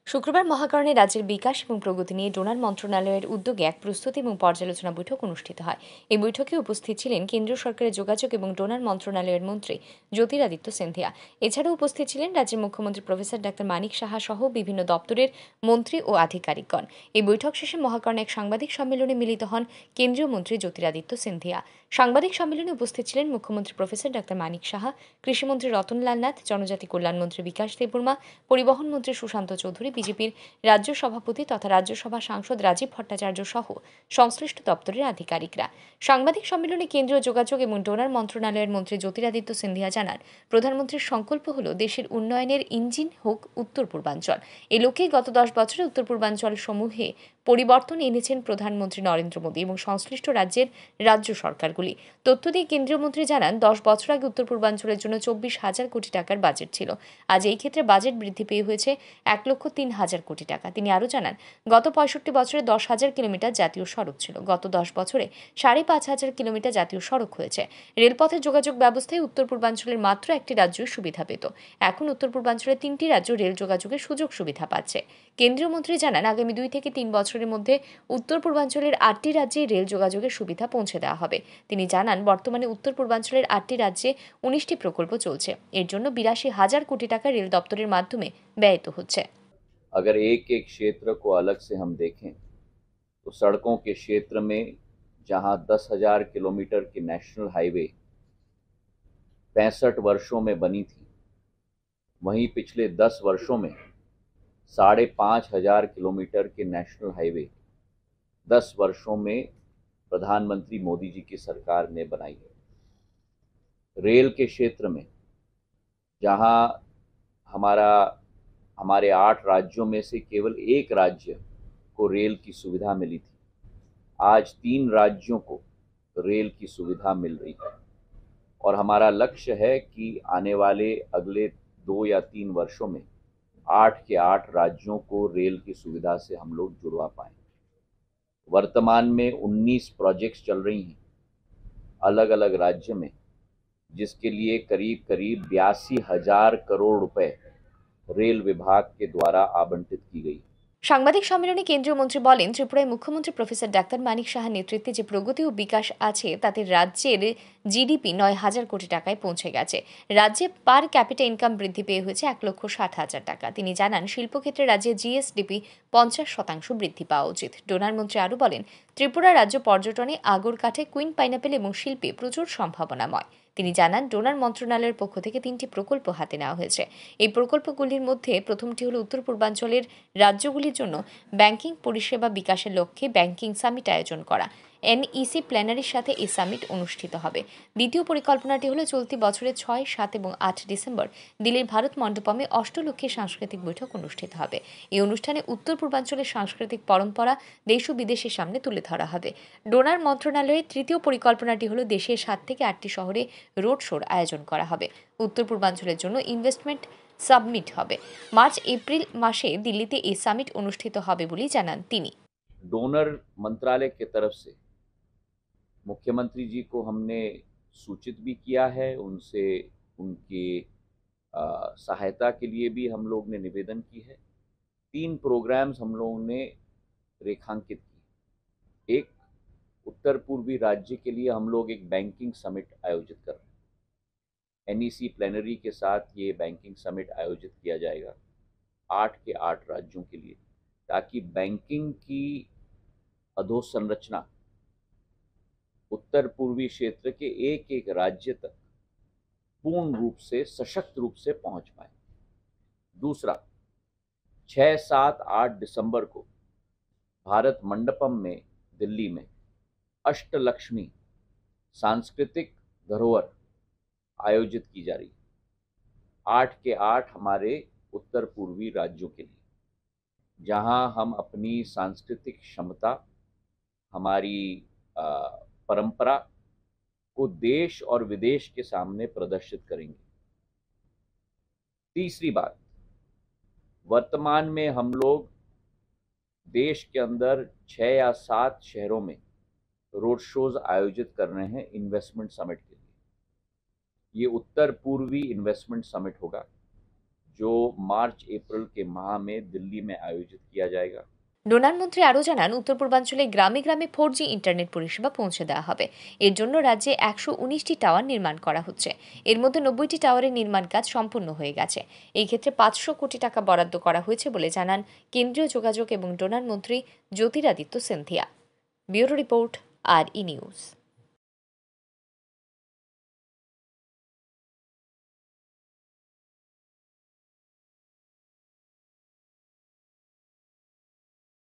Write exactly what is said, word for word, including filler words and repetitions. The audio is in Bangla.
শুক্রবার মহাকরণে রাজ্যের বিকাশ এবং প্রগতি নিয়ে ডোনার মন্ত্রণালয়ের উদ্যোগে এক প্রস্তুতি এবং পর্যালোচনা বৈঠক অনুষ্ঠিত হয়। এই বৈঠকে উপস্থিত ছিলেন কেন্দ্রীয় সরকারের যোগাযোগ এবং ডোনার মন্ত্রণালয়ের মন্ত্রী জ্যোতিরাদিত্য সিন্ধিয়া। এছাড়াও উপস্থিত ছিলেন রাজ্যের মুখ্যমন্ত্রী প্রফেসর ডাক্তার মানিক সাহা সহ বিভিন্ন দপ্তরের মন্ত্রী ও আধিকারিকগণ। এই বৈঠক শেষে মহাকরণে এক সাংবাদিক সম্মেলনে মিলিত হন কেন্দ্রীয় মন্ত্রী জ্যোতিরাদিত্য সিন্ধিয়া। সাংবাদিক সম্মেলনে উপস্থিত ছিলেন মুখ্যমন্ত্রী প্রফেসর ডাক্তার মানিক সাহা, কৃষিমন্ত্রী রতনলাল নাথ, জনজাতি কল্যাণমন্ত্রী বিকাশ দেববর্মা, পরিবহন মন্ত্রী সুশান্ত চৌধুরী, বিজেপির রাজ্য সভাপতি তথা রাজ্যসভা সাংসদ রাজীব ভট্টাচার্য সহ সংশ্লিষ্ট দপ্তরের আধিকারিকরা। সাংবাদিক সম্মেলনে কেন্দ্রীয় যোগাযোগ এবং ডোনার মন্ত্রণালয়ের মন্ত্রী জ্যোতিরাদিত্য সিন্ধিয়া জানান, প্রধানমন্ত্রীর সংকল্প হল দেশের উন্নয়নের ইঞ্জিন হোক উত্তর পূর্বাঞ্চল। এ লক্ষ্যে গত দশ বছরে উত্তর পূর্বাঞ্চল সমূহে পরিবর্তন এনেছেন প্রধানমন্ত্রী নরেন্দ্র মোদী এবং সংশ্লিষ্ট রাজ্যের রাজ্য সরকারগুলি। তথ্য দিয়ে কেন্দ্রীয় মন্ত্রী জানান, দশ বছর আগে উত্তর পূর্বাঞ্চলের জন্য চব্বিশ হাজার কোটি টাকার বাজেট ছিল। আজ এই ক্ষেত্রে বাজেট বৃদ্ধি পেয়ে হয়েছে এক লক্ষ তিন হাজার কোটি টাকা। তিনি আরও জানান, গত পঁয়ষট্টি বছরে দশ হাজার কিলোমিটার জাতীয় সড়ক ছিল, গত দশ বছরে সাড়ে পাঁচ হাজার কিলোমিটার জাতীয় সড়ক হয়েছে। রেলপথের যোগাযোগ ব্যবস্থায় উত্তর পূর্বাঞ্চলের মাত্র একটি রাজ্যই সুবিধা পেত, এখন উত্তর পূর্বাঞ্চলের তিনটি রাজ্য রেল যোগাযোগের সুযোগ সুবিধা পাচ্ছে। কেন্দ্রীয় মন্ত্রী জানান, আগামী দুই থেকে তিন বছরের মধ্যে উত্তর পূর্বাঞ্চলের আটটি রাজ্যে রেল যোগাযোগের সুবিধা পৌঁছে দেওয়া হবে। তিনি জানান, বর্তমানে উত্তর পূর্বাঞ্চলের আটটি রাজ্যে উনিশটি প্রকল্প চলছে, এর জন্য বিরাশি হাজার কোটি টাকা রেল দপ্তরের মাধ্যমে ব্যয়িত হচ্ছে। अगर एक एक क्षेत्र को अलग से हम देखें तो सड़कों के क्षेत्र में जहां दस हजार किलोमीटर की नेशनल हाईवे पैंसठ वर्षों में बनी थी, वहीं पिछले दस वर्षों में साढ़े पाँच हजार किलोमीटर के नेशनल हाईवे दस वर्षों में प्रधानमंत्री मोदी जी की सरकार ने बनाई है। रेल के क्षेत्र में जहां हमारा हमारे आठ राज्यों में से केवल एक राज्य को रेल की सुविधा मिली थी, आज तीन राज्यों को रेल की सुविधा मिल रही है और हमारा लक्ष्य है कि आने वाले अगले दो या तीन वर्षों में आठ के आठ राज्यों को रेल की सुविधा से हम लोग जुड़वा पाएं। वर्तमान में उन्नीस प्रोजेक्ट्स चल रही हैं अलग अलग राज्य में, जिसके लिए करीब करीब बयासी हजार करोड़ रुपए रेल विभाग के द्वारा आवंटित की गई। সাংবাদিক সম্মেলনে কেন্দ্রীয় মন্ত্রী বলেন, ত্রিপুরায় মুখ্যমন্ত্রী প্রফেসর ডাক্তার মানিক সাহার নেতৃত্বে যে প্রগতি ও বিকাশ আছে তাতে রাজ্যের জিডিপি নয় হাজার কোটি টাকায় পৌঁছে গেছে। রাজ্যে পার ক্যাপিটা ইনকাম বৃদ্ধি পেয়ে হয়েছে এক লক্ষ ষাট হাজার টাকা। তিনি জানান, শিল্পক্ষেত্রে রাজ্যে জিএসডিপি পঞ্চাশ শতাংশ বৃদ্ধি পাওয়া উচিত। ডোনার মন্ত্রী আরও বলেন, ত্রিপুরা রাজ্য পর্যটনে আগর কাঠে, কুইন পাইনাপেল এবং শিল্পে প্রচুর সম্ভাবনাময়। তিনি জানান, ডোনার মন্ত্রণালয়ের পক্ষ থেকে তিনটি প্রকল্প হাতে নেওয়া হয়েছে। এই প্রকল্পগুলির মধ্যে প্রথমটি হল উত্তর পূর্বাঞ্চলের রাজ্যগুলির জন্য ব্যাংকিং পরিষেবা বিকাশের লক্ষ্যে ব্যাংকিং সামিট আয়োজন করা। এনইসি প্ল্যানারির সাথে এই সামিট অনুষ্ঠিত হবে। দ্বিতীয় পরিকল্পনাটি হল চলতি বছরের ছয়, সাত এবং আট ডিসেম্বর দিল্লির ভারত মণ্ডপমে অষ্টলক্ষী সাংস্কৃতিক বৈঠক অনুষ্ঠিত হবে। এই অনুষ্ঠানে উত্তর পূর্বাঞ্চলের সাংস্কৃতিক পরম্পরা দেশ ও বিদেশের সামনে তুলে ধরা হবে। ডোনার মন্ত্রণালয়ের তৃতীয় পরিকল্পনাটি হল দেশের সাত থেকে আটটি শহরে রোড শোর আয়োজন করা হবে। উত্তর পূর্বাঞ্চলের জন্য ইনভেস্টমেন্ট সাবমিট হবে। মার্চ এপ্রিল মাসে দিল্লিতে এই সামিট অনুষ্ঠিত হবে বলে জানান তিনি। डोनर मंत्रालय की तरफ से मुख्यमंत्री जी को हमने सूचित भी किया है, उनसे उनकी सहायता के लिए भी हम लोग ने निवेदन की है। तीन प्रोग्राम्स हम लोगों ने रेखांकित किए। एक, उत्तर पूर्वी राज्य के लिए हम लोग एक बैंकिंग समिट आयोजित कर रहे हैं। एनईसी प्लेनरी के साथ ये बैंकिंग समिट आयोजित किया जाएगा आठ के आठ राज्यों के लिए, ताकि बैंकिंग की अधोसंरचना उत्तर पूर्वी क्षेत्र के एक एक राज्य तक पूर्ण रूप से सशक्त रूप से पहुंच पाए। दूसरा, छः, सात, आठ दिसंबर को भारत मंडपम में दिल्ली में अष्टलक्ष्मी सांस्कृतिक धरोहर आयोजित की जा रही है, आठ के आठ हमारे उत्तर पूर्वी राज्यों के लिए, जहां हम अपनी सांस्कृतिक क्षमता, हमारी परंपरा को देश और विदेश के सामने प्रदर्शित करेंगे। तीसरी बात, वर्तमान में हम लोग देश के अंदर छः या सात शहरों में रोड शोज आयोजित कर रहे हैं इन्वेस्टमेंट समिट के लिए। ये उत्तर पूर्वी इन्वेस्टमेंट समिट होगा, जो मार्च अप्रैल के माह में दिल्ली में आयोजित किया जाएगा। ডোনার মন্ত্রী আরও জানান, উত্তর পূর্বাঞ্চলে গ্রামে গ্রামে ফোর জি ইন্টারনেট পরিষেবা পৌঁছে দেওয়া হবে। এর জন্য রাজ্যে একশো উনিশটি টাওয়ার নির্মাণ করা হচ্ছে। এর মধ্যে নব্বইটি টাওয়ারের নির্মাণ কাজ সম্পূর্ণ হয়ে গেছে। এই ক্ষেত্রে পাঁচশো কোটি টাকা বরাদ্দ করা হয়েছে বলে জানান কেন্দ্রীয় যোগাযোগ এবং ডোনার মন্ত্রী জ্যোতিরাদিত্য সিন্ধিয়া। ব্যুরো রিপোর্ট, আর ই নিউজ।